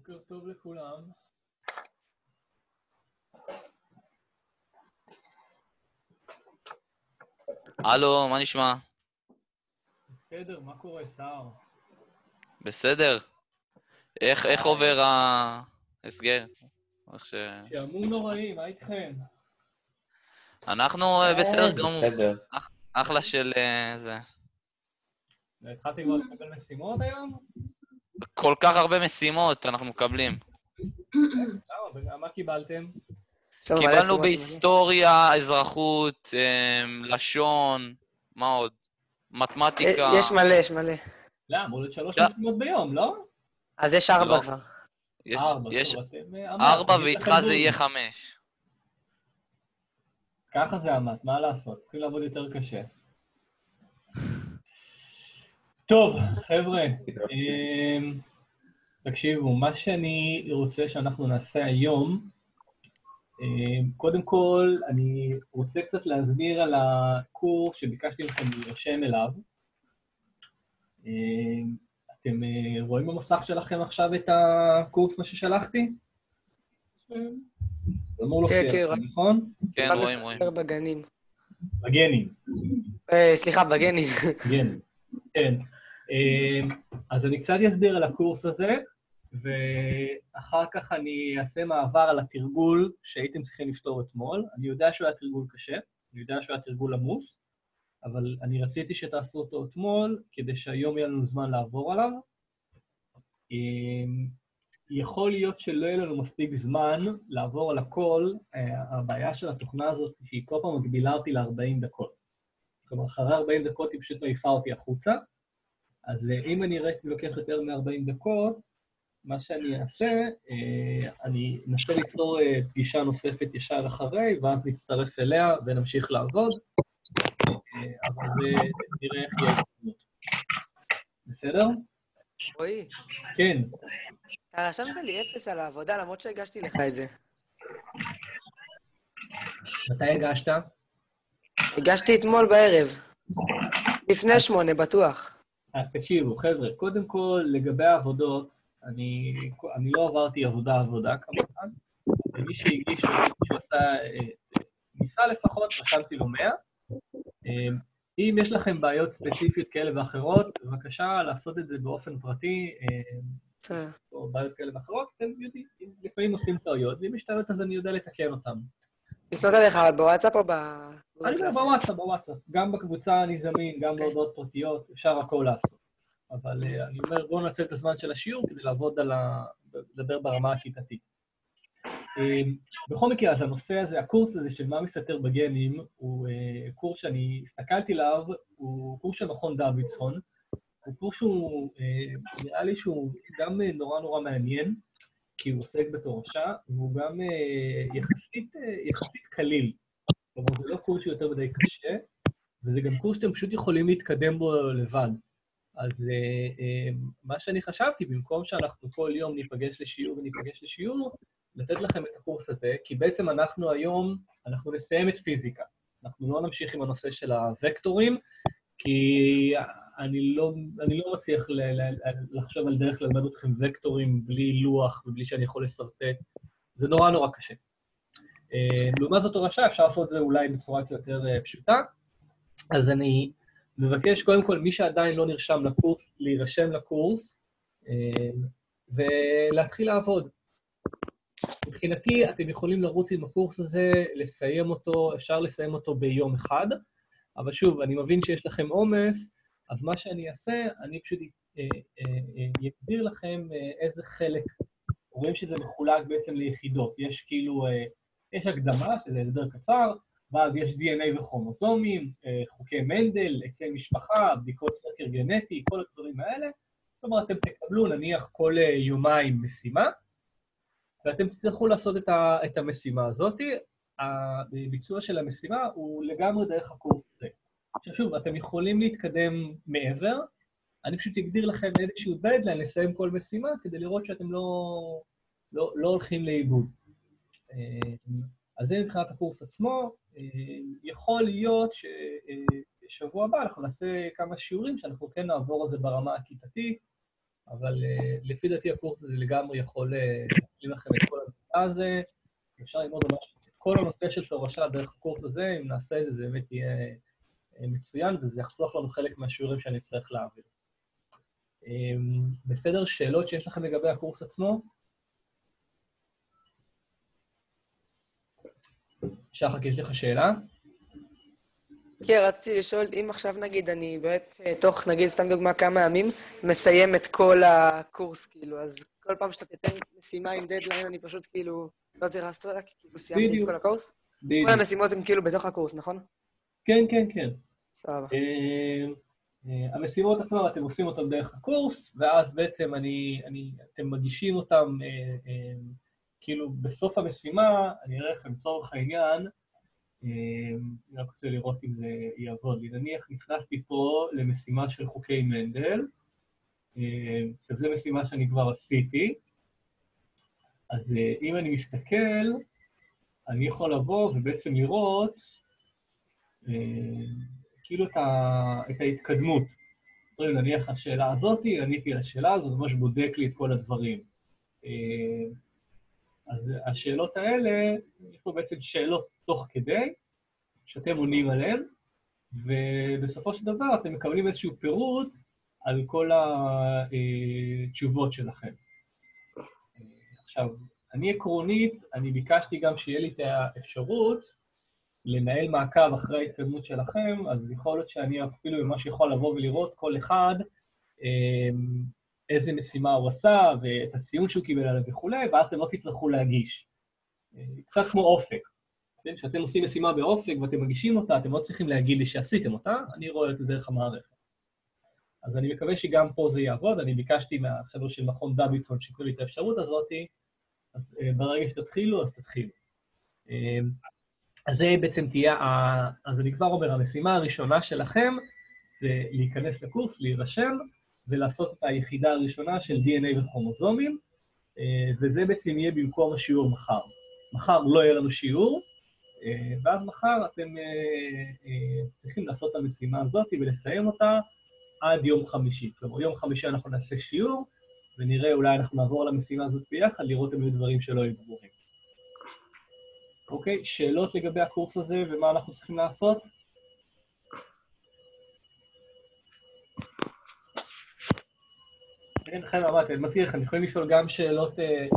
בוקר טוב לכולם. הלו, מה נשמע? בסדר, מה קורה, סער? בסדר? איך עובר ההסגר? איך שעמום נוראי, מה איתכם? אנחנו בסדר גמור. בסדר. אחלה של זה. התחלתם כבר לקבל משימות היום? כל כך הרבה משימות אנחנו מקבלים. למה? מה קיבלתם? קיבלנו בהיסטוריה, אזרחות, לשון, מה עוד? מתמטיקה. יש מלא. לא, אמור להיות 3 משימות ביום, לא? אז יש 4 לא. כבר. יש 4, ואיתך זה יהיה 5. ככה זה עמד, מה לעשות? צריכים לעבוד יותר קשה. טוב, חבר'ה, תקשיבו, מה שאני רוצה שאנחנו נעשה היום, קודם כל, אני רוצה קצת להסביר על הקורס שביקשתי לכם להירשם אליו. אתם רואים במסך שלכם עכשיו את הקורס, מה ששלחתי? זה אמור להופיע לכם, נכון? כן, רואים. בגנים. בגנים. סליחה, בגנים. גנים, כן. אז אני קצת אסביר על הקורס הזה, ואחר כך אני אעשה מעבר על התרגול שהייתם צריכים לפתור אתמול. אני יודע שהוא היה תרגול קשה, אני יודע שהוא היה תרגול עמוס, אבל אני רציתי שתעשו אותו אתמול, כדי שהיום יהיה לנו זמן לעבור עליו. יכול להיות שלא יהיה לנו מספיק זמן לעבור על הכל. הבעיה של התוכנה הזאת שהיא כל פעם מגבילה אותי ל-40 דקות. כלומר, אחרי 40 דקות היא פשוט מעיפה אותי החוצה. אז אם אני אראה שאני לוקח יותר מ-40 דקות, מה שאני אעשה, אני אנסה ליצור פגישה נוספת ישר אחרי, ואז נצטרף אליה ונמשיך לעבוד. אבל זה נראה איך יהיה התקדמות. בסדר? רועי. כן. אתה רשמת לי 0 על העבודה, למרות שהגשתי לך את זה. מתי הגשת? הגשתי אתמול בערב. לפני 8, בטוח. אז תקשיבו, חבר'ה, קודם כל, לגבי העבודות, אני לא עברתי עבודה כמובן, ומי שהגיש, שעשה, ניסה לפחות, רשמתי לו 100. אם יש לכם בעיות ספציפיות כאלה ואחרות, בבקשה לעשות את זה באופן פרטי, או בעיות כאלה ואחרות, אתם יודעים, לפעמים עושים טעויות, ואם יש טעויות אז אני יודע לתקן אותם. לפנות עליך, אבל בוואטסאפ או אני אומר בוואטסאף. גם בקבוצה אני זמין, גם בהודעות פרטיות, אפשר הכל לעשות. אבל אני אומר, בואו ננצל את הזמן של השיעור כדי לעבוד לדבר ברמה הכיתתית. בכל מקרה, אז הנושא הזה, הקורס הזה של מה מסתתר בגנים, הוא קורס שאני הסתכלתי עליו, הוא קורס של מכון דוידסון, הוא קורס שהוא, נראה לי שהוא גם נורא מעניין, כי הוא עוסק בתורשה, והוא גם יחסית קליל. כלומר, זה לא קורס שהוא יותר מדי קשה, וזה גם קורס שאתם פשוט יכולים להתקדם בו לבד. אז מה שאני חשבתי, במקום שאנחנו כל יום ניפגש לשיעור, לתת לכם את הקורס הזה, כי בעצם אנחנו היום, אנחנו נסיים את פיזיקה. אנחנו לא נמשיך עם הנושא של הוקטורים, כי אני לא מצליח לחשוב על דרך ללמד אתכם וקטורים בלי לוח ובלי שאני יכול לסרטט. זה נורא קשה. לעומת זאת תורשה, אפשר לעשות את זה אולי בצורה יותר פשוטה. אז אני מבקש קודם כל, מי שעדיין לא נרשם לקורס, להירשם לקורס, ולהתחיל לעבוד. מבחינתי, אתם יכולים לרוץ עם הקורס הזה, לסיים אותו, אפשר לסיים אותו ביום אחד, אבל שוב, אני מבין שיש לכם עומס, אז מה שאני אעשה, אני פשוט אגדיר לכם איזה חלק, רואים שזה מחולק בעצם ליחידות. יש כאילו, יש הקדמה, שזה הסבר קצר, ואז יש DNA וכרומוזומים, חוקי מנדל, עצי משפחה, בדיקות סקר גנטי, כל הדברים האלה. זאת אומרת, אתם תקבלו נניח כל יומיים משימה, ואתם תצטרכו לעשות את המשימה הזאת. הביצוע של המשימה הוא לגמרי דרך הקורס הזה. עכשיו שוב, אתם יכולים להתקדם מעבר, אני פשוט אגדיר לכם איזשהו דדליין לסיים כל משימה, כדי לראות שאתם לא הולכים לאיבוד. אז זה מבחינת הקורס עצמו. יכול להיות ששבוע הבא אנחנו נעשה כמה שיעורים, שאנחנו כן נעבור על זה ברמה הכיתתית, אבל לפי דעתי הקורס הזה לגמרי יכול להכין לכם את כל הנושא הזה. אפשר ללמוד ממש את כל הנושא של תורשה דרך הקורס הזה, אם נעשה את זה, זה באמת יהיה מצוין, וזה יחסוך לנו חלק מהשיעורים שאני צריך להעביר. בסדר, שאלות שיש לכם לגבי הקורס עצמו? שחק, יש לך שאלה? כן, רציתי לשאול, אם עכשיו נגיד, אני באמת, תוך נגיד, סתם דוגמה, כמה ימים, מסיים את כל הקורס, כאילו, אז כל פעם שאתה תיתן משימה עם דדליין, אני פשוט כאילו, לא צריך לעשות אותה, כי כאילו סיימתי את כל הקורס? כל המשימות הן כאילו בתוך הקורס, נכון? כן, כן, כן. סבבה. המשימות עצמם, אתם עושים אותם דרך הקורס, ואז בעצם אתם מגישים אותם, כאילו בסוף המשימה, אני אראה לכם לצורך העניין, אני רק רוצה לראות אם זה יעבוד לי. נניח נכנסתי פה למשימה של חוקי מנדל, שזו משימה שאני כבר עשיתי, אז אם אני מסתכל, אני יכול לבוא ובעצם לראות כאילו את ההתקדמות. נניח השאלה הזאת, עניתי על השאלה הזאת, ממש בודק לי את כל הדברים. אז השאלות האלה, יש פה בעצם שאלות תוך כדי, שאתם עונים עליהן, ובסופו של דבר אתם מקבלים איזשהו פירוט על כל התשובות שלכם. עכשיו, אני עקרונית, אני ביקשתי גם שיהיה לי את האפשרות לנהל מעקב אחרי ההתקדמות שלכם, אז יכול להיות שאני אפילו ממש יכול לבוא ולראות כל אחד איזה משימה הוא עשה, ואת הציון שהוא קיבל עליו וכו', ואז אתם לא תצטרכו להגיש. קצת כמו אופק. כשאתם עושים משימה באופק ואתם מגישים אותה, אתם לא צריכים להגיד לי שעשיתם אותה, אני רואה את זה דרך המערכת. אז אני מקווה שגם פה זה יעבוד, אני ביקשתי מהחבר'ה של מכון דוידסון שיקראו לי את האפשרות הזאת, אז ברגע שתתחילו, אז תתחילו. אז זה בעצם תהיה, אז אני כבר אומר, המשימה הראשונה שלכם זה להיכנס לקורס, להירשם, ולעשות את היחידה הראשונה של DNA וכרומוזומים, וזה בעצם יהיה במקום השיעור מחר. מחר לא יהיה לנו שיעור, ואז מחר אתם צריכים לעשות את המשימה הזאת ולסיים אותה עד יום חמישי. כלומר, יום חמישי אנחנו נעשה שיעור, ונראה אולי אנחנו נעבור למשימה הזאת ביחד, לראות אם יהיו דברים שלא יהיו ברורים. אוקיי, שאלות לגבי הקורס הזה ומה אנחנו צריכים לעשות? כן, לכן אמרתי, אני מזכיר לכם, יכולים לשאול גם שאלות,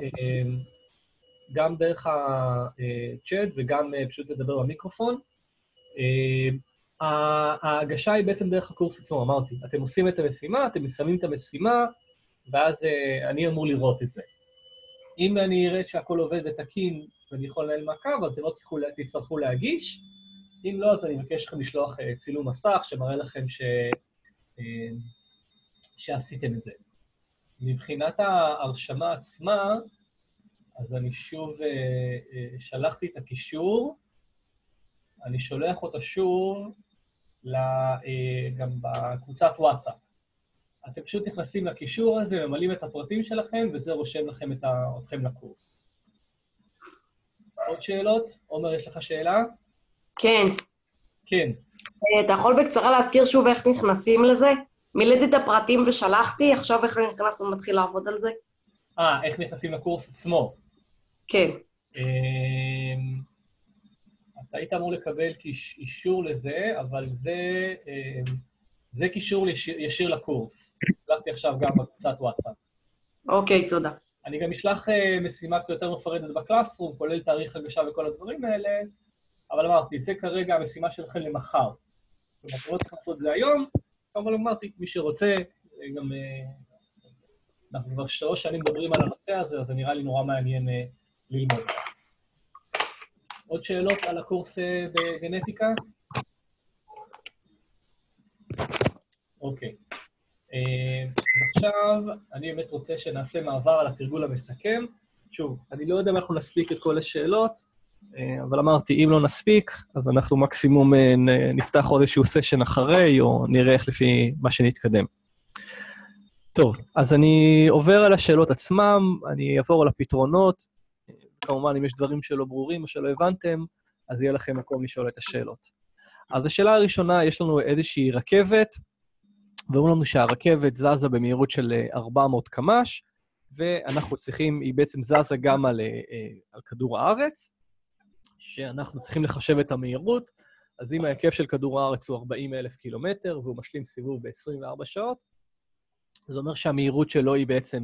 גם דרך הצ'אט וגם פשוט לדבר במיקרופון. ההגשה היא בעצם דרך הקורס עצמו, אמרתי. אתם עושים את המשימה, אתם מסיימים את המשימה, ואז אני אמור לראות את זה. אם אני אראה שהכל עובד ותקין ואני יכול לנהל מעקב, אז אתם לא תצטרכו להגיש. אם לא, אז אני מבקש לכם לשלוח צילום מסך שמראה לכם שעשיתם את זה. מבחינת ההרשמה עצמה, אז אני שוב שלחתי את הקישור, אני שולח אותו שוב גם בקבוצת וואטסאפ. אתם פשוט נכנסים לקישור הזה, ממלאים את הפרטים שלכם, וזה רושם לכם אתכם לקורס. עוד שאלות? עומר, יש לך שאלה? כן. כן. אתה יכול בקצרה להזכיר שוב איך נכנסים לזה? מילאתי את הפרטים ושלחתי, עכשיו איך נכנס ומתחיל לעבוד על זה? איך נכנסים לקורס עצמו? כן. אתה היית אמור לקבל אישור לזה, אבל זה קישור ישיר לקורס. שלחתי עכשיו גם בקבוצת וואטסאפ. אוקיי, תודה. אני גם אשלח משימה קצת יותר מפרדת בקלאסרום, כולל תאריך הגשה וכל הדברים האלה, אבל אמרתי, זה כרגע המשימה שלכם למחר. זאת אומרת, לא צריך לעשות את זה היום, אבל אמרתי, מי שרוצה, גם אנחנו כבר 3 שנים מדברים על הנושא הזה, אז זה נראה לי נורא מעניין ללמוד. עוד שאלות על הקורס בגנטיקה? אוקיי. עכשיו, אני באמת רוצה שנעשה מעבר על התרגול המסכם. שוב, אני לא יודע אם אנחנו נספיק את כל השאלות, אבל אמרתי, אם לא נספיק, אז אנחנו מקסימום נפתח עוד איזשהו סשן אחרי, או נראה איך לפי מה שנתקדם. טוב, אז אני עובר על השאלות עצמם, אני אעבור על הפתרונות, כמובן אם יש דברים שלא ברורים או שלא הבנתם, אז יהיה לכם מקום לשאול את השאלות. אז השאלה הראשונה, יש לנו איזושהי רכבת, ואומרים לנו שהרכבת זזה במהירות של 400 קמ"ש, ואנחנו צריכים, היא בעצם זזה גם על כדור הארץ, שאנחנו צריכים לחשב את המהירות, אז אם ההיקף של כדור הארץ הוא 40,000 קילומטר, והוא משלים סיבוב ב-24 שעות, זה אומר שהמהירות שלו היא בעצם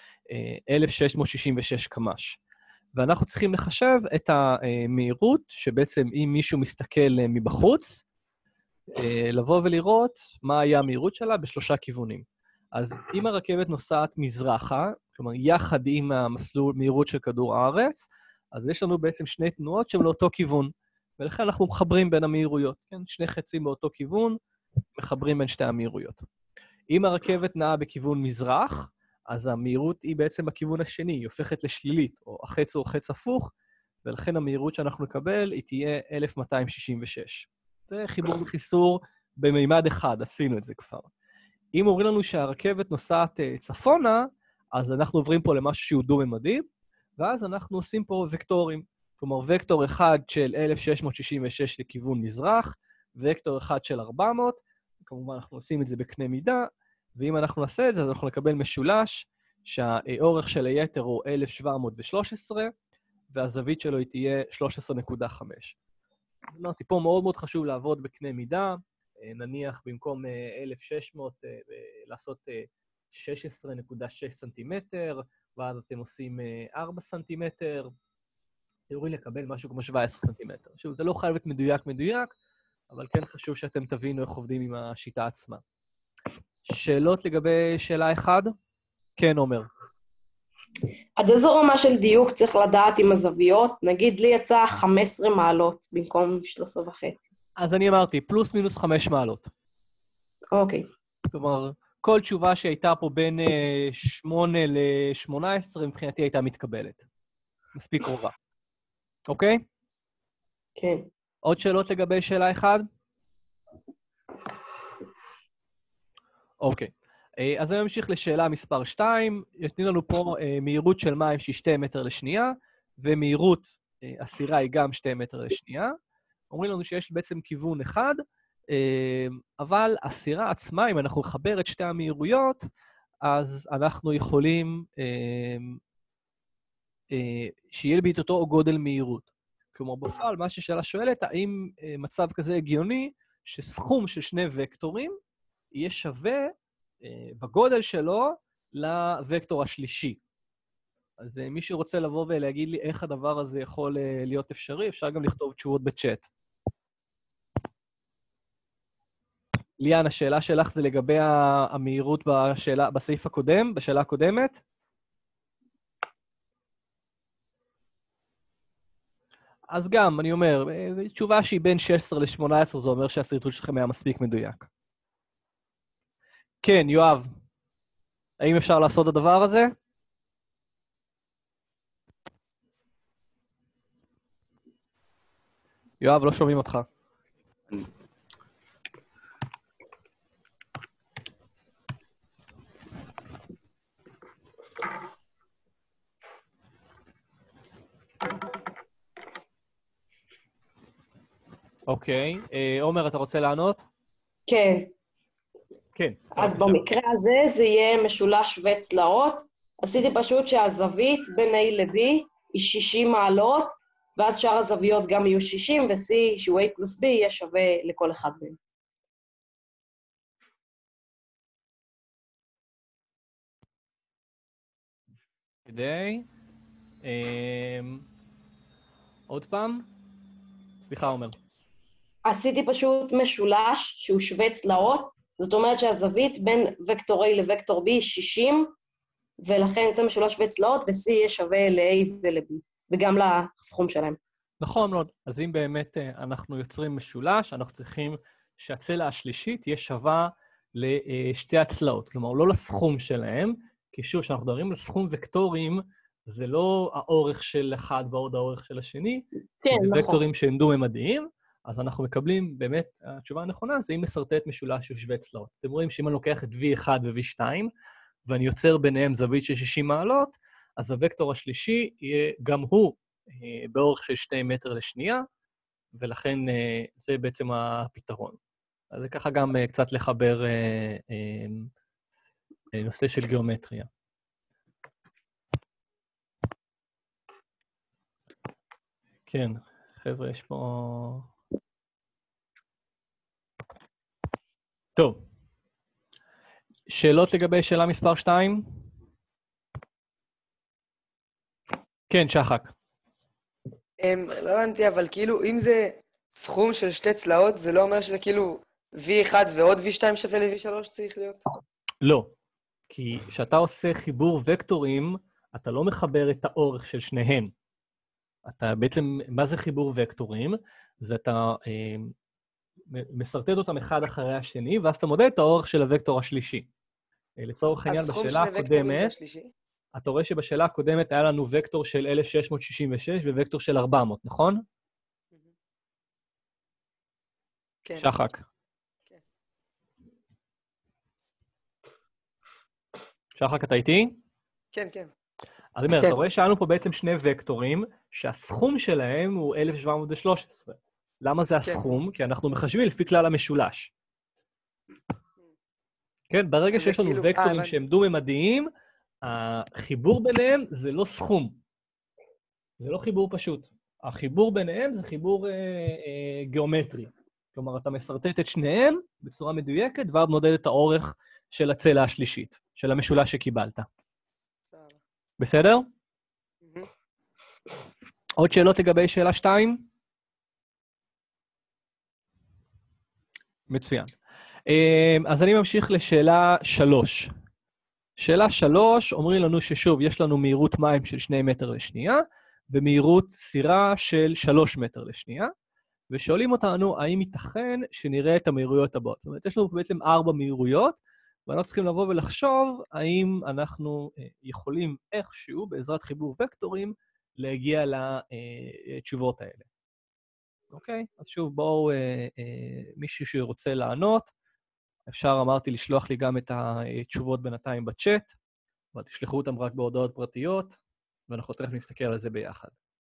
1,666 קמ"ש. ואנחנו צריכים לחשב את המהירות, שבעצם אם מישהו מסתכל מבחוץ, לבוא ולראות מה היה המהירות שלה בשלושה כיוונים. אז אם הרכבת נוסעת מזרחה, כלומר יחד עם המסלול מהירות של כדור הארץ, אז יש לנו בעצם שני תנועות שהן לאותו כיוון, ולכן אנחנו מחברים בין המהירויות, כן? שני חצים באותו כיוון, מחברים בין שתי המהירויות. אם הרכבת נעה בכיוון מזרח, אז המהירות היא בעצם בכיוון השני, היא הופכת לשלילית, או החץ הוא חץ הפוך, ולכן המהירות שאנחנו נקבל היא תהיה 1,266. זה חיבור וחיסור במימד אחד, עשינו את זה כבר. אם אומרים לנו שהרכבת נוסעת צפונה, אז אנחנו עוברים פה למשהו שהוא דו-ממדי, ואז אנחנו עושים פה וקטורים. כלומר, וקטור אחד של 1,666 לכיוון מזרח, וקטור אחד של 400, כמובן אנחנו עושים את זה בקנה מידה, ואם אנחנו נעשה את זה, אז אנחנו נקבל משולש, שהאורך של היתר הוא 1,713, והזווית שלו היא תהיה 13.5. אמרתי, פה מאוד מאוד חשוב לעבוד בקנה מידה, נניח במקום 1,600 לעשות 16.6 סנטימטר, ואז אתם עושים 4 סנטימטר, תראו לקבל משהו כמו 17 סנטימטר. שוב, זה לא חייב להיות מדויק, אבל כן חשוב שאתם תבינו איך עובדים עם השיטה עצמה. שאלות לגבי שאלה 1? כן, עומר. עד איזו רמה של דיוק צריך לדעת עם הזוויות? נגיד לי יצא 15 מעלות במקום 13.5. אז אני אמרתי, פלוס מינוס 5 מעלות. אוקיי. כלומר, כל תשובה שהייתה פה בין 8 ל-18, מבחינתי הייתה מתקבלת. מספיק קרובה. אוקיי? כן. עוד שאלות לגבי שאלה 1? אוקיי. אז אני ממשיך לשאלה מספר 2. יתנו לנו פה מהירות של מים שהיא 2 מטר לשנייה, ומהירות אסירה היא גם 2 מטר לשנייה. אומרים לנו שיש בעצם כיוון אחד, אבל אסירה עצמה, אם אנחנו נחבר את שתי המהירויות, אז אנחנו יכולים שיהיה לי אותו גודל מהירות. כלומר, בפועל, מה ששאלה שואלת, האם מצב כזה הגיוני שסכום של שני וקטורים יהיה שווה בגודל שלו לווקטור השלישי. אז מי שרוצה לבוא ולהגיד לי איך הדבר הזה יכול להיות אפשרי, אפשר גם לכתוב תשובות בצ'אט. ליאן, השאלה שלך זה לגבי המהירות בסעיף הקודם, בשאלה הקודמת? אז גם, אני אומר, תשובה שהיא בין 16 ל-18, זה אומר שהסרטוט שלכם היה מספיק מדויק. כן, יואב, האם אפשר לעשות את הדבר הזה? יואב, לא שומעים אותך. אוקיי. עומר, אתה רוצה לענות? כן. כן. אז במקרה הזה זה יהיה משולש וצלעות. עשיתי פשוט שהזווית בין A ל-B היא 60 מעלות, ואז שאר הזוויות גם יהיו 60, ו-C, שהוא A פלוס B, יהיה שווה לכל אחד מהם. כדי... עוד פעם? סליחה, עומר. עשיתי פשוט משולש שהוא שווה צלעות, זאת אומרת שהזווית בין וקטור A לוקטור B היא 60, ולכן זה משולש שווה צלעות, ו-C יהיה שווה ל-A ול-B, וגם לסכום שלהם. נכון מאוד. אז אם באמת אנחנו יוצרים משולש, אנחנו צריכים שהצלע השלישית תהיה שווה לשתי הצלעות. כלומר, לא לסכום שלהם, כי שוב, כשאנחנו מדברים על סכום וקטורים, זה לא האורך של אחד ועוד האורך של השני, כן, זה נכון. וקטורים שהם דו-ממדיים, אז אנחנו מקבלים, באמת, התשובה הנכונה זה אם נסרטט משולש שהוא שווה צלעות. אתם רואים שאם אני לוקח את V1 ו-V2, ואני יוצר ביניהם זווית של 60 מעלות, אז הוקטור השלישי יהיה גם הוא באורך של 2 מטר לשנייה, ולכן זה בעצם הפתרון. אז זה ככה גם קצת לחבר נושא של גיאומטריה. כן, חבר'ה, יש פה... טוב. שאלות לגבי שאלה מספר 2? כן, שחק. לא הבנתי, אבל כאילו, אם זה סכום של שתי צלעות, זה לא אומר שזה כאילו V1 ועוד V2 שווה ל-V3 צריך להיות? לא. כי כשאתה עושה חיבור וקטורים, אתה לא מחבר את האורך של שניהם. אתה בעצם, מה זה חיבור וקטורים? זה אתה מסרטט אותם אחד אחרי השני, ואז אתה מודד את האורך של הוקטור השלישי. לצורך העניין, בשאלה הקודמת, אתה רואה שבשאלה הקודמת היה לנו וקטור של 1666 ווקטור של 400, נכון? כן. שחק. כן. שחק, אתה איתי? כן, כן. אז אומר, אתה רואה שהיה לנו פה בעצם שני וקטורים, שהסכום שלהם הוא 1713. למה זה הסכום? כי אנחנו מחשבים לפי כלל המשולש. כן, ברגע שיש לנו וקטורים שהם דו-ממדיים, החיבור ביניהם זה לא סכום. זה לא חיבור פשוט. החיבור ביניהם זה חיבור גיאומטרי. כלומר, אתה מסרטט את שניהם בצורה מדויקת, ואז מודד את האורך של הצלע השלישית, של המשולש שקיבלת. בסדר? עוד שאלות לגבי שאלה 2? מצוין. אז אני ממשיך לשאלה 3. שאלה 3, אומרים לנו ששוב, יש לנו מהירות מים של 2 מטר לשנייה, ומהירות סירה של 3 מטר לשנייה, ושואלים אותנו, האם ייתכן שנראה את המהירויות הבאות? זאת אומרת, יש לנו בעצם 4 מהירויות, ואנחנו צריכים לבוא ולחשוב, האם אנחנו יכולים איכשהו, בעזרת חיבור וקטורים, להגיע לתשובות האלה. אוקיי? אז שוב, בואו, מישהו שרוצה לענות, אפשר, אמרתי, לשלוח לי גם את התשובות בינתיים בצ'אט, ותשלחו אותם רק בהודעות פרטיות, ואנחנו תכף נסתכל על זה ביחד.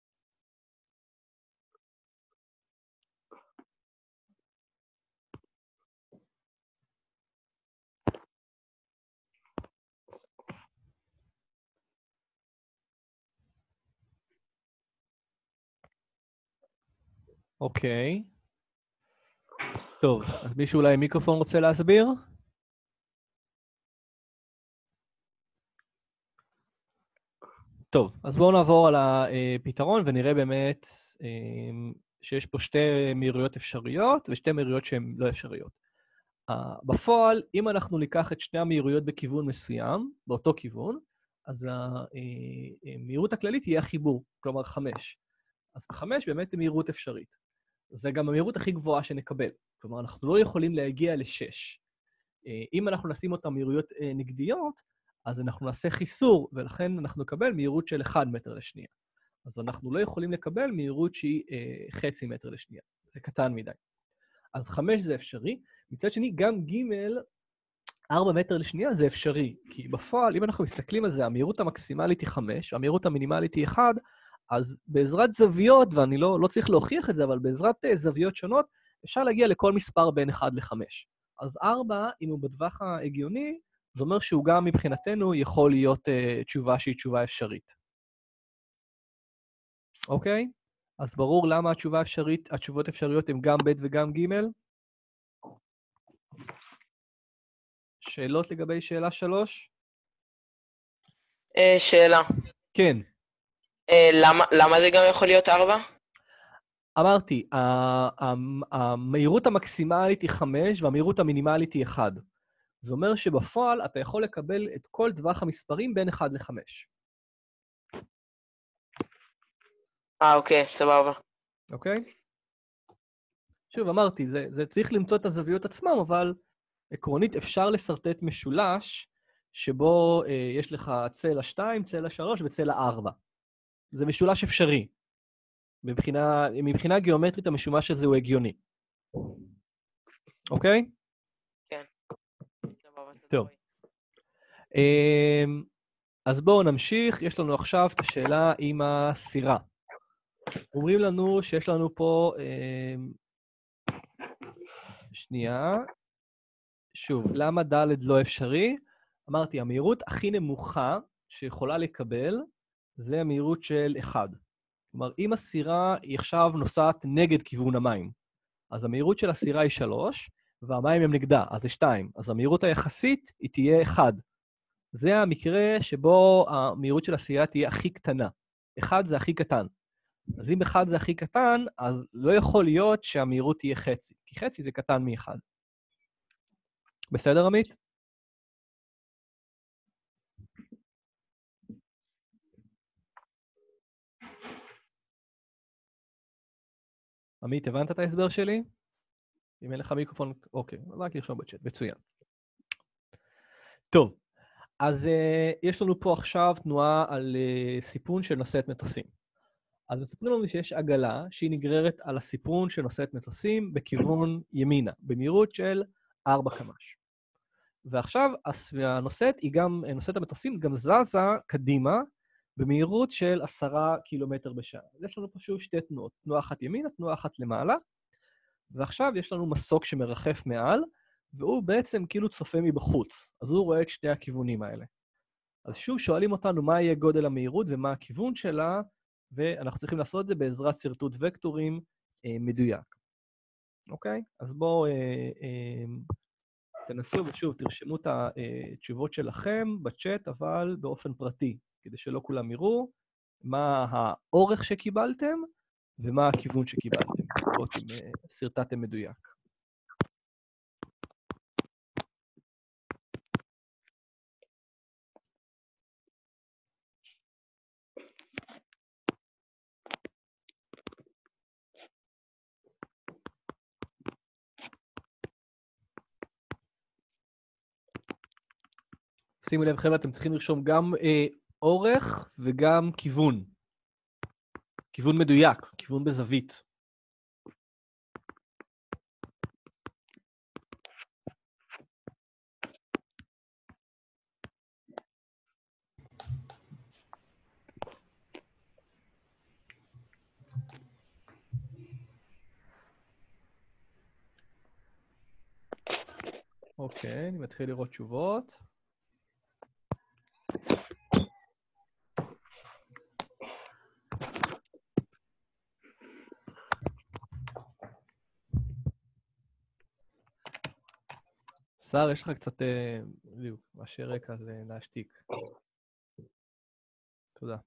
אוקיי. טוב, אז מישהו אולי מיקרופון רוצה להסביר? טוב, אז בואו נעבור על הפתרון ונראה באמת שיש פה שתי מהירויות אפשריות ושתי מהירויות שהן לא אפשריות. בפועל, אם אנחנו ניקח את שתי המהירויות בכיוון מסוים, באותו כיוון, אז המהירות הכללית תהיה החיבור, כלומר 5. אז 5 באמת היא מהירות אפשרית. זה גם המהירות הכי גבוהה שנקבל. כלומר, אנחנו לא יכולים להגיע ל6. אם אנחנו נשים אותן מהירויות נגדיות, אז אנחנו נעשה חיסור, ולכן אנחנו נקבל מהירות של 1 מטר לשנייה. אז אנחנו לא יכולים לקבל מהירות שהיא חצי מטר לשנייה. זה קטן מדי. אז 5 זה אפשרי. מצד שני, גם ג' 4 מטר לשנייה זה אפשרי. כי בפועל, אם אנחנו מסתכלים על זה, המהירות המקסימלית היא 5, והמהירות המינימלית היא 1, אז בעזרת זוויות, ואני לא צריך להוכיח את זה, אבל בעזרת זוויות שונות, אפשר להגיע לכל מספר בין 1 ל-5. אז 4, אם הוא בטווח ההגיוני, זה אומר שהוא גם מבחינתנו יכול להיות תשובה שהיא תשובה אפשרית. אוקיי? אז ברור למה התשובות אפשריות הן גם ב' וגם ג'. שאלות לגבי שאלה 3? שאלה. כן. למה זה גם יכול להיות 4? אמרתי, המהירות המקסימלית היא 5 והמהירות המינימלית היא 1. זה אומר שבפועל אתה יכול לקבל את כל טווח המספרים בין 1 ל-5. אוקיי, סבבה. אוקיי? שוב, אמרתי, זה צריך למצוא את הזוויות עצמם, אבל עקרונית אפשר לסרטט משולש שבו יש לך צלע 2, צלע 3 וצלע 4. זה משולש אפשרי. מבחינה גיאומטרית המשומש הזה הוא הגיוני. אוקיי? כן. סבבה. טוב. אז בואו נמשיך. יש לנו עכשיו את השאלה עם הסירה. אומרים לנו שיש לנו פה שנייה. שוב, למה ד' לא אפשרי? אמרתי, המהירות הכי נמוכה שיכולה לקבל, זה המהירות של 1. כלומר, אם הסירה היא עכשיו נוסעת נגד כיוון המים, אז המהירות של הסירה היא 3, והמים הם נגדה, אז זה 2. אז המהירות היחסית היא תהיה 1. זה המקרה שבו המהירות של הסירה תהיה הכי קטנה. 1 זה הכי קטן. אז אם 1 זה הכי קטן, אז לא יכול להיות שהמהירות תהיה חצי, כי חצי זה קטן מ-1. בסדר, עמית? עמית, הבנת את ההסבר שלי? אם אין לך מיקרופון, אוקיי, רק לרשום בצ'אט, מצוין. טוב, אז יש לנו פה עכשיו תנועה על סיפון של נושאת מטוסים. אז מספרים לנו שיש עגלה שהיא נגררת על הסיפון של נושאת מטוסים בכיוון ימינה, במהירות של 4 קמ"ש. ועכשיו הנושאת המטוסים גם זזה קדימה במהירות של 10 קילומטר בשעה. אז יש לנו פשוט שתי תנועות, תנועה אחת ימינה, תנועה אחת למעלה, ועכשיו יש לנו מסוק שמרחף מעל, והוא בעצם כאילו צופה מבחוץ, אז הוא רואה את שתי הכיוונים האלה. אז שוב שואלים אותנו מה יהיה גודל המהירות ומה הכיוון שלה, ואנחנו צריכים לעשות את זה בעזרת סרטוט וקטורים מדויק. אוקיי? אז בואו תנסו ושוב תרשמו את התשובות שלכם בצ'אט, אבל באופן פרטי, כדי שלא כולם יראו מה האורך שקיבלתם ומה הכיוון שקיבלתם. לראות אם סרטטתם מדויק. שימו לב, חבר'ה, אתם צריכים לרשום גם אורך וגם כיוון. כיוון מדויק, כיוון בזווית. אוקיי, אני מתחיל לראות תשובות. שר, יש לך קצת, רעשי רקע, זה להשתיק. תודה.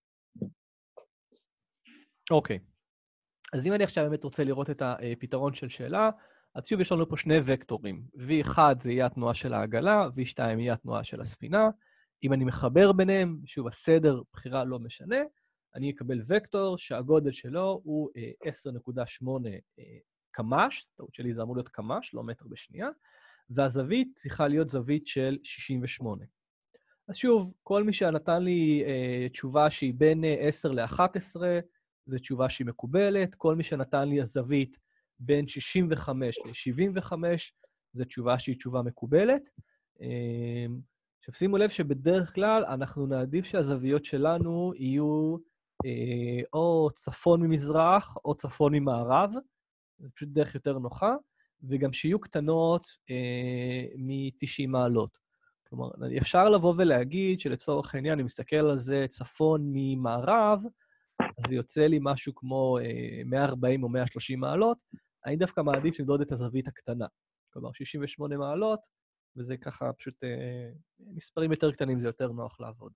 אוקיי. אז אם אני עכשיו באמת רוצה לראות את הפתרון של שאלה, אז שוב יש לנו פה שני וקטורים. V1 זה יהיה התנועה של העגלה, V2 יהיה התנועה של הספינה. אם אני מחבר ביניהם, שוב, הסדר בחירה לא משנה, אני אקבל וקטור שהגודל שלו הוא 10.8 קמ"ש, טעות שלי זה אמור להיות קמ"ש, לא מטר בשנייה, והזווית צריכה להיות זווית של 68. אז שוב, כל מי שנתן לי תשובה שהיא בין 10 ל-11, זו תשובה שהיא מקובלת. כל מי שנתן לי הזווית בין 65 ל-75, זו תשובה שהיא תשובה מקובלת. עכשיו, שימו לב שבדרך כלל אנחנו נעדיף שהזוויות שלנו יהיו או צפון ממזרח או צפון ממערב. זו פשוט דרך יותר נוחה. וגם שיהיו קטנות מ-90 מעלות. כלומר, אפשר לבוא ולהגיד שלצורך העניין, אני מסתכל על זה צפון ממערב, אז זה יוצא לי משהו כמו 140 או 130 מעלות, אני דווקא מעדיף למדוד את הזווית הקטנה. כלומר, 68 מעלות, וזה ככה פשוט מספרים יותר קטנים, זה יותר נוח לעבוד.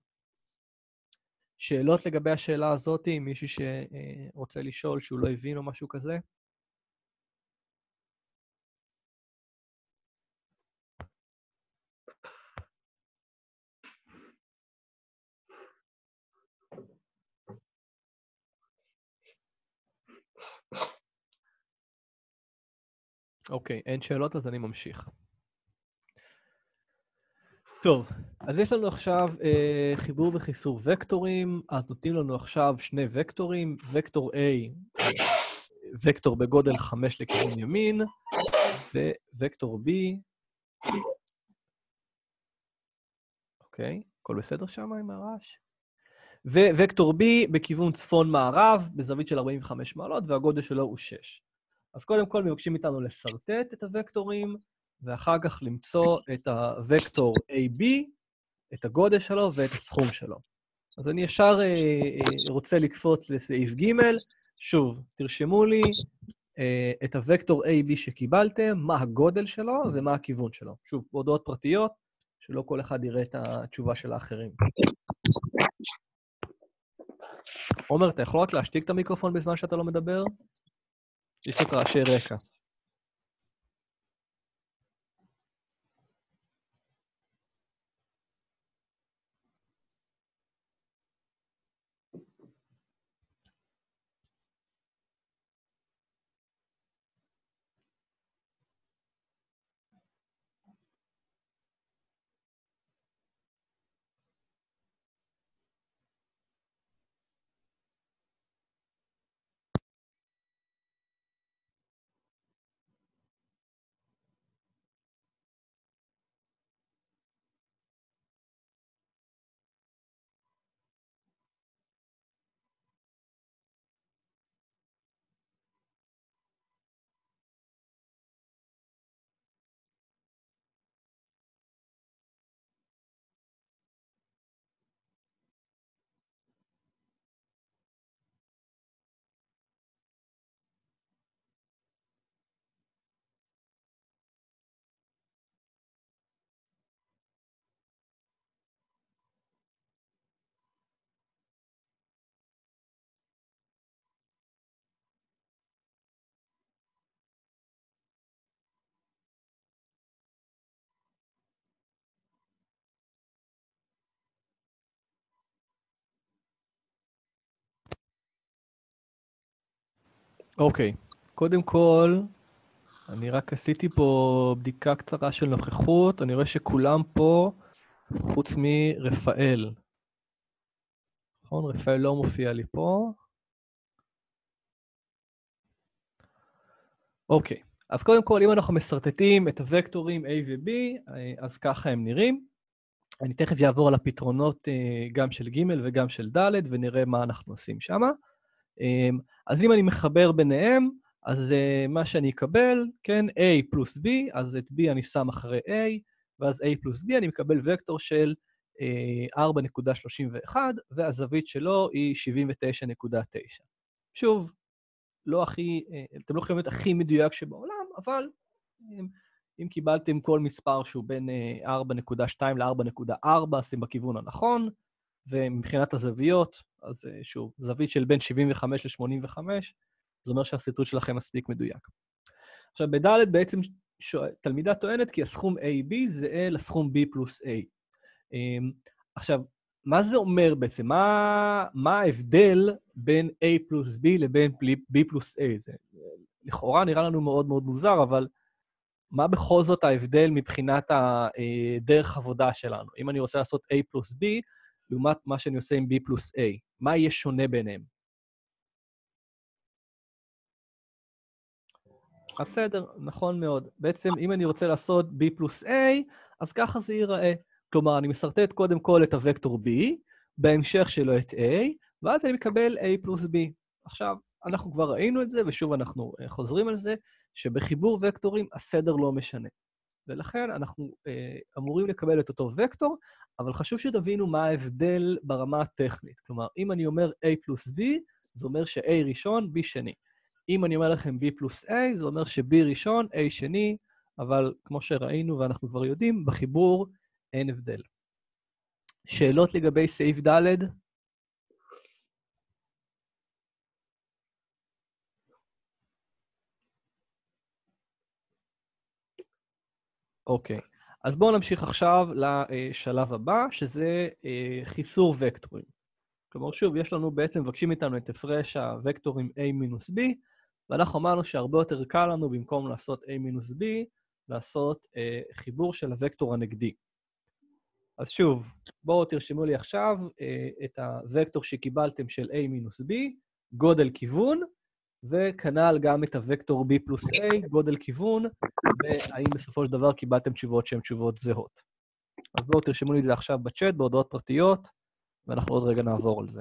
שאלות לגבי השאלה הזאת, מישהו שרוצה לשאול שהוא לא הבין או משהו כזה? אוקיי, אין שאלות, אז אני ממשיך. טוב, אז יש לנו עכשיו חיבור וחיסור וקטורים, אז נותנים לנו עכשיו שני וקטורים, וקטור A, וקטור בגודל 5 לכיוון ימין, ווקטור B. אוקיי, הכל בסדר שם עם הרעש? ווקטור B בכיוון צפון-מערב, בזווית של 45 מעלות, והגודל שלו הוא 6. אז קודם כל מבקשים איתנו לסרטט את הוקטורים, ואחר כך למצוא את הוקטור AB, את הגודל שלו ואת הסכום שלו. אז אני ישר רוצה לקפוץ לסעיף ג', שוב, תרשמו לי את הוקטור AB שקיבלתם, מה הגודל שלו ומה הכיוון שלו. שוב, בהודעות פרטיות, שלא כל אחד יראה את התשובה של האחרים. עומר, אתה יכול רק להשתיק את המיקרופון בזמן שאתה לא מדבר? יש לך רעשי רקע. אוקיי, קודם כל, אני רק עשיתי פה בדיקה קצרה של נוכחות, אני רואה שכולם פה, חוץ מרפאל. נכון, רפאל לא מופיע לי פה. אוקיי, אז קודם כל, אם אנחנו מסרטטים את הוקטורים A ו-B, אז ככה הם נראים. אני תכף אעבור על הפתרונות גם של ג' וגם של ד', ונראה מה אנחנו עושים שם. אז אם אני מחבר ביניהם, אז מה שאני אקבל, כן, A פלוס B, אז את B אני שם אחרי A, ואז A פלוס B אני מקבל וקטור של 4.31, והזווית שלו היא 79.9. שוב, לא הכי, אתם לא יכולים להיות הכי מדויק שבעולם, אבל אם קיבלתם כל מספר שהוא בין 4.2 ל-4.4, עושים בכיוון הנכון, ומבחינת הזוויות, אז שוב, זווית של בין 75 ל-85, זאת אומרת שהסרטוט שלכם מספיק מדויק. עכשיו, בד' בעצם תלמידה טוענת כי הסכום AB זהה לסכום B פלוס A. עכשיו, מה זה אומר בעצם? מה ההבדל בין A פלוס B לבין B פלוס A? זה לכאורה נראה לנו מאוד מאוד מוזר, אבל מה בכל זאת ההבדל מבחינת הדרך עבודה שלנו? אם אני רוצה לעשות A פלוס B, לעומת מה שאני עושה עם B פלוס A, מה יהיה שונה ביניהם? בסדר, נכון מאוד. בעצם, אם אני רוצה לעשות B פלוס A, אז ככה זה ייראה. כלומר, אני מסרטט קודם כל את הוקטור B, בהמשך שלו את A, ואז אני מקבל A פלוס B. עכשיו, אנחנו כבר ראינו את זה, ושוב אנחנו חוזרים על זה, שבחיבור וקטורים הסדר לא משנה. ולכן אנחנו אמורים לקבל את אותו וקטור, אבל חשוב שתבינו מה ההבדל ברמה הטכנית. כלומר, אם אני אומר A פלוס B, זה אומר ש-A ראשון, B שני. אם אני אומר לכם B פלוס A, זה אומר ש-B ראשון, A שני, אבל כמו שראינו ואנחנו כבר יודעים, בחיבור אין הבדל. שאלות לגבי סעיף ד'? אוקיי, אז בואו נמשיך עכשיו לשלב הבא, שזה חיסור וקטורים. כלומר, שוב, יש לנו בעצם, מבקשים איתנו את הפרש הוקטורים A מינוס B, ואנחנו אמרנו שהרבה יותר קל לנו, במקום לעשות A מינוס B, לעשות חיבור של הוקטור הנגדי. אז שוב, בואו תרשמו לי עכשיו את הוקטור שקיבלתם של A מינוס B, גודל כיוון, וכנ"ל גם את הוקטור B פלוס A, גודל כיוון, והאם בסופו של דבר קיבלתם תשובות שהן תשובות זהות. אז בואו תרשמו לי את זה עכשיו בצ'אט, בהודעות פרטיות, ואנחנו עוד רגע נעבור על זה.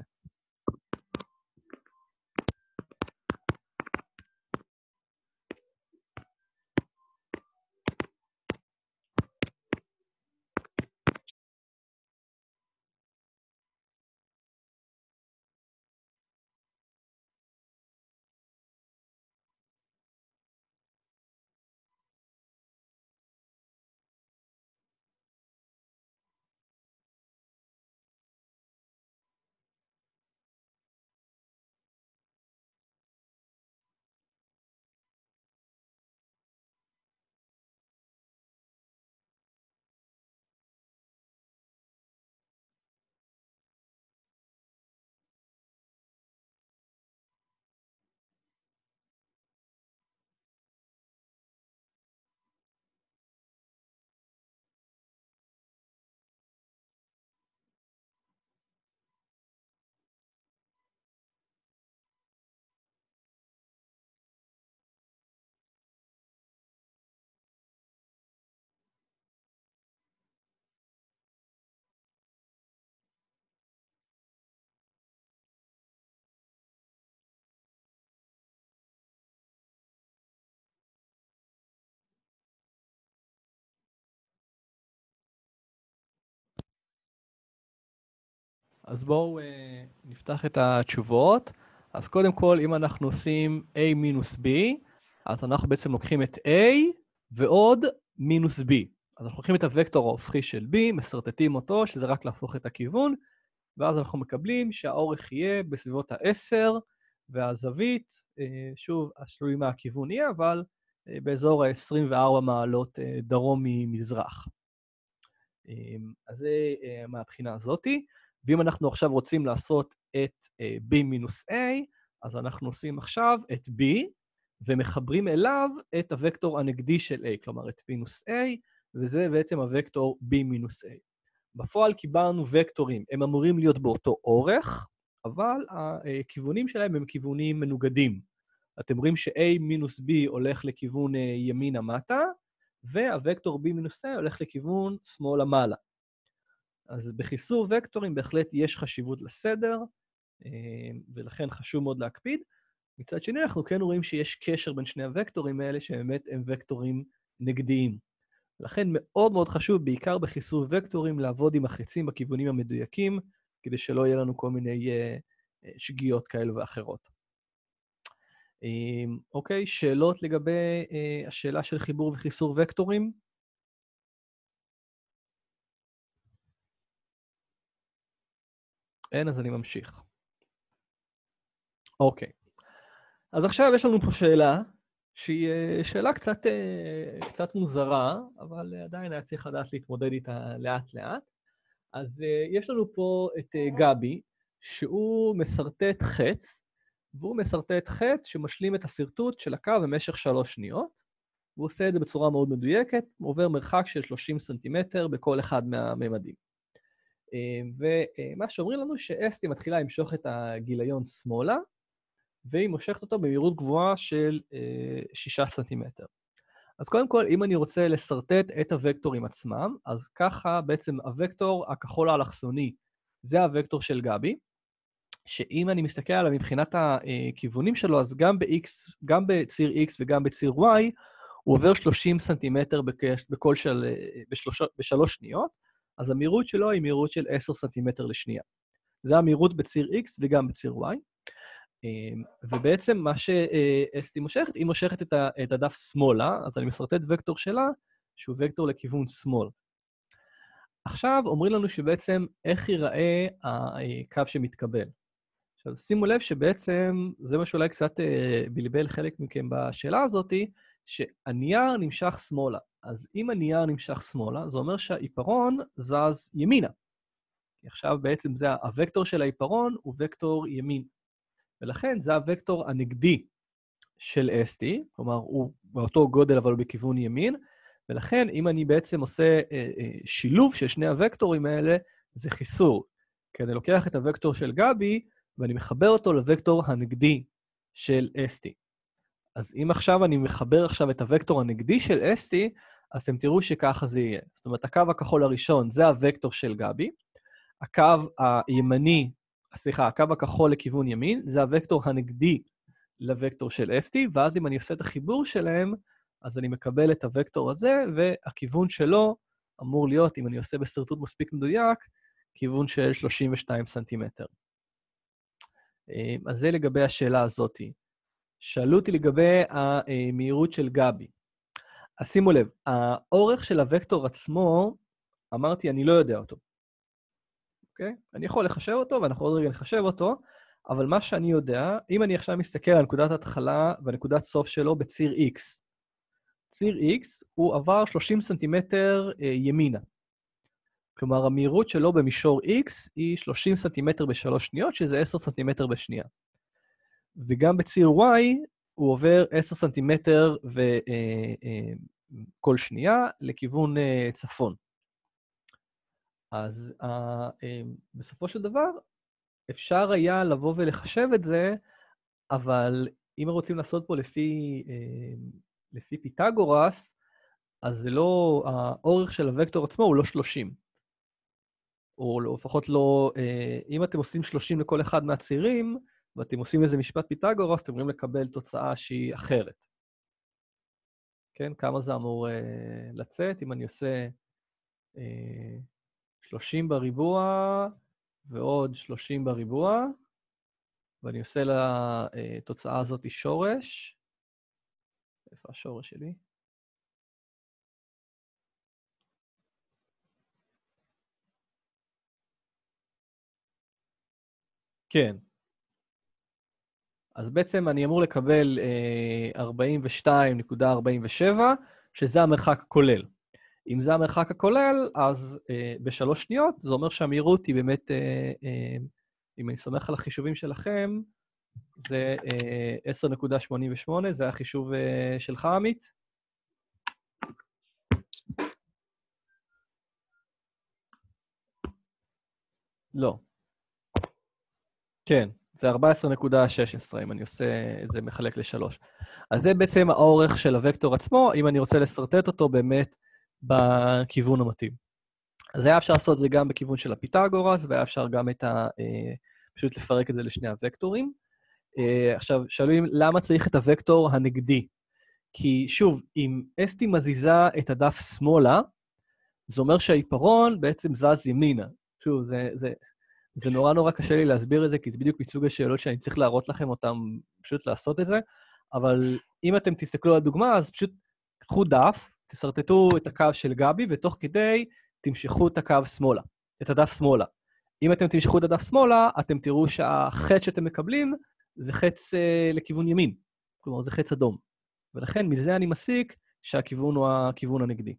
אז בואו נפתח את התשובות. אז קודם כל, אם אנחנו עושים a מינוס b, אז אנחנו בעצם לוקחים את a ועוד מינוס b. אז אנחנו לוקחים את הוקטור ההופכי של b, מסרטטים אותו, שזה רק להפוך את הכיוון, ואז אנחנו מקבלים שהאורך יהיה בסביבות ה-10, והזווית, שוב, השלוי מהכיוון יהיה, אבל באזור ה-24 מעלות דרום ממזרח. אז זה מהבחינה הזאתי. ואם אנחנו עכשיו רוצים לעשות את b מינוס a, אז אנחנו עושים עכשיו את b, ומחברים אליו את הוקטור הנגדי של a, כלומר את מינוס a, וזה בעצם הוקטור b מינוס a. בפועל קיבלנו וקטורים, הם אמורים להיות באותו אורך, אבל הכיוונים שלהם הם כיוונים מנוגדים. אתם רואים ש-a מינוס b הולך לכיוון ימינה מטה, והוקטור b מינוס a הולך לכיוון שמאלה מעלה. אז בחיסור וקטורים בהחלט יש חשיבות לסדר, ולכן חשוב מאוד להקפיד. מצד שני, אנחנו כן רואים שיש קשר בין שני הוקטורים האלה, שבאמת הם וקטורים נגדיים. לכן מאוד מאוד חשוב, בעיקר בחיסור וקטורים, לעבוד עם החצים בכיוונים המדויקים, כדי שלא יהיה לנו כל מיני שגיאות כאלה ואחרות. אוקיי, שאלות לגבי השאלה של חיבור וחיסור וקטורים? אין, אז אני ממשיך. אוקיי. אז עכשיו יש לנו פה שאלה, שהיא שאלה קצת מוזרה, אבל עדיין היה צריך לדעת להתמודד איתה לאט-לאט. אז יש לנו פה את גבי, שהוא מסרטט חץ, והוא מסרטט חץ שמשלים את הסרטוט של הקו במשך 3 שניות, והוא עושה את זה בצורה מאוד מדויקת, הוא עובר מרחק של 30 סנטימטר בכל אחד מהממדים. ומה שאומרים לנו שאסתי מתחילה למשוך את הגיליון שמאלה, והיא מושכת אותו במהירות גבוהה של 6 סנטימטר. אז קודם כל, אם אני רוצה לסרטט את הוקטורים עצמם, אז ככה בעצם הוקטור הכחול האלכסוני, זה הוקטור של גבי, שאם אני מסתכל עליו מבחינת הכיוונים שלו, אז גם בציר X וגם בציר Y, הוא עובר 30 סנטימטר בשלוש שניות, אז המהירות שלו היא מהירות של 10 סנטימטר לשנייה. זה המהירות בציר X וגם בציר Y. ובעצם מה שאסתי מושכת, היא מושכת את הדף שמאלה, אז אני מסרטט וקטור שלה, שהוא וקטור לכיוון שמאל. עכשיו אומרים לנו שבעצם איך ייראה הקו שמתקבל. עכשיו שימו לב שבעצם, זה מה שאולי קצת בלבל חלק מכם בשאלה הזאת, שהנייר נמשך שמאלה. אז אם הנייר נמשך שמאלה, זה אומר שהעיפרון זז ימינה. עכשיו בעצם זה הוקטור של העיפרון הוא וקטור ימין. ולכן זה הוקטור הנגדי של ST, כלומר הוא באותו גודל אבל הוא בכיוון ימין, ולכן אם אני בעצם עושה שילוב של שני הוקטורים האלה, זה חיסור. כי אני לוקח את הוקטור של גבי, ואני מחבר אותו לוקטור הנגדי של ST. אז אם עכשיו אני מחבר עכשיו את הוקטור הנגדי של ST, אז אתם תראו שככה זה יהיה. זאת אומרת, הקו הכחול הראשון זה הוקטור של גבי, הקו הימני, הקו הכחול לכיוון ימין, זה הוקטור הנגדי לוקטור של ST, ואז אם אני עושה את החיבור שלהם, אז אני מקבל את הוקטור הזה, והכיוון שלו אמור להיות, אם אני עושה בסרטוט מספיק מדויק, כיוון של 32 סנטימטר. אז זה לגבי השאלה הזאת. שאלו אותי לגבי המהירות של גבי. אז שימו לב, האורך של הוקטור עצמו, אמרתי, אני לא יודע אותו. אוקיי? אני יכול לחשב אותו, ואנחנו עוד רגע נחשב אותו, אבל מה שאני יודע, אם אני עכשיו מסתכל על נקודת התחלה ונקודת סוף שלו בציר X, ציר X הוא עבר 30 סנטימטר ימינה. כלומר, המהירות שלו במישור X היא 30 סנטימטר בשלוש שניות, שזה 10 סנטימטר בשנייה. וגם בציר Y הוא עובר 10 סנטימטר כל שנייה לכיוון צפון. אז בסופו של דבר, אפשר היה לבוא ולחשב את זה, אבל אם רוצים לעשות פה לפי פיתגורס, אז זה לא, האורך של הוקטור עצמו הוא לא 30. או לפחות לא, אם אתם עושים 30 לכל אחד מהצירים, ואתם עושים איזה משפט פיתגורס, אתם יכולים לקבל תוצאה שהיא אחרת. כן, כמה זה אמור לצאת? אם אני עושה 30 בריבוע, ועוד 30 בריבוע, ואני עושה לתוצאה הזאת שורש. איפה השורש שלי? כן. אז בעצם אני אמור לקבל 42.47, שזה המרחק הכולל. אם זה המרחק הכולל, אז בשלוש שניות, זה אומר שהמהירות היא באמת, אם אני סומך על החישובים שלכם, זה 10.88, זה החישוב שלך, עמית? לא. כן, זה 14.16, אם אני עושה את זה מחלק לשלוש. אז זה בעצם האורך של הוקטור עצמו, אם אני רוצה לסרטט אותו באמת בכיוון המתאים. אז היה אפשר לעשות את זה גם בכיוון של הפיתגורס, והיה אפשר גם פשוט לפרק את זה לשני הוקטורים. עכשיו, שואלים למה צריך את הוקטור הנגדי? כי שוב, אם אסתי מזיזה את הדף שמאלה, זה אומר שהעיפרון בעצם זז ימינה. שוב, זה נורא קשה לי להסביר את זה, כי זה בדיוק מסוג השאלות שאני צריך להראות לכם אותם, פשוט לעשות את זה, אבל אם אתם תסתכלו על הדוגמה, אז פשוט קחו דף, תסרטטו את הקו של גבי, ותוך כדי תמשכו את הקו שמאלה, את הדף שמאלה. אם אתם תמשכו את הדף שמאלה, אתם תראו שהחץ שאתם מקבלים, זה חץ לכיוון ימין, כלומר זה חץ אדום. ולכן מזה אני מסיק שהכיוון הוא הכיוון הנגדי.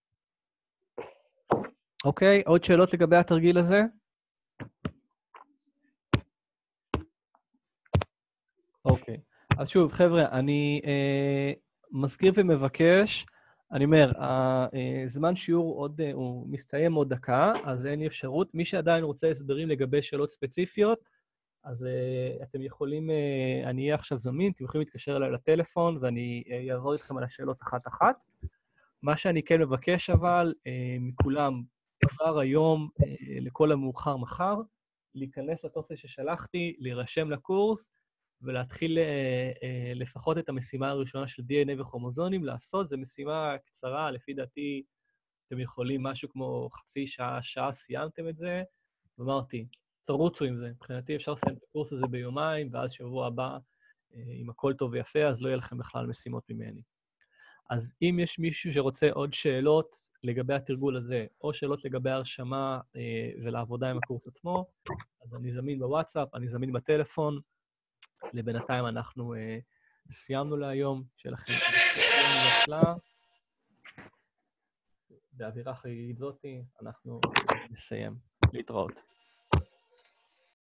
אוקיי, עוד שאלות לגבי התרגיל הזה? אוקיי, אז שוב, חבר'ה, אני מזכיר ומבקש, אני אומר, הזמן שיעור הוא מסתיים עוד דקה, אז אין לי אפשרות. מי שעדיין רוצה הסברים לגבי שאלות ספציפיות, אז אתם יכולים, אני אהיה עכשיו זמין, אתם יכולים להתקשר אליי לטלפון, ואני אעבור איתכם על השאלות אחת-אחת. מה שאני כן מבקש אבל, מכולם, כבר היום, לכל המאוחר מחר, להיכנס לטופס ששלחתי, להירשם לקורס, ולהתחיל לפחות את המשימה הראשונה של DNA וכרומוזונים, לעשות. זו משימה קצרה, לפי דעתי, אתם יכולים משהו כמו חצי שעה סיימתם את זה, ואמרתי, תרוצו עם זה. מבחינתי אפשר לסיים את הקורס הזה ביומיים, ואז שבוע הבא, אם הכל טוב ויפה, אז לא יהיה לכם בכלל משימות ממני. אז אם יש מישהו שרוצה עוד שאלות לגבי התרגול הזה, או שאלות לגבי הרשמה ולעבודה עם הקורס עצמו, אז אני זמין בוואטסאפ, אני זמין בטלפון. לבינתיים אנחנו סיימנו להיום, שיהיה לכם יום נפלא. באווירה חגיגית זאתי, אנחנו נסיים. להתראות.